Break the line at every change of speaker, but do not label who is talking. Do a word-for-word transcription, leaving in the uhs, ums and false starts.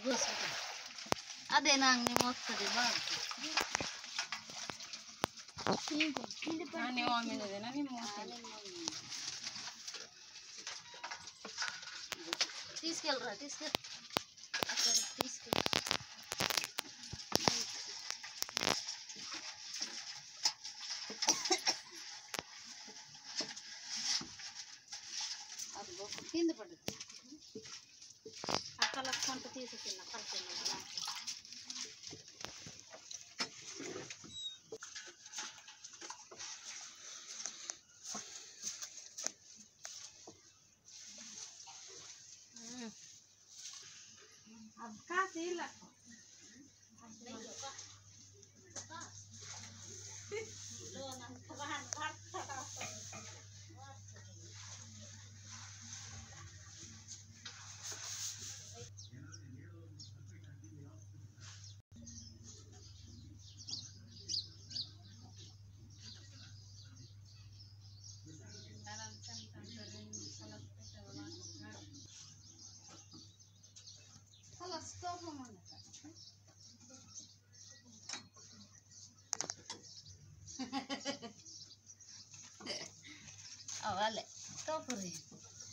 అదే నాకు వస్తుంది బాగా తీసుకెళ్ళరా తీసుకెళ్ళి అక్కడ తీసుకెళ్ళి కింద పడుతుంది అక్కడ కొంత తీసుకున్న పడుతుంది अब का seal Vale, todo por ahí.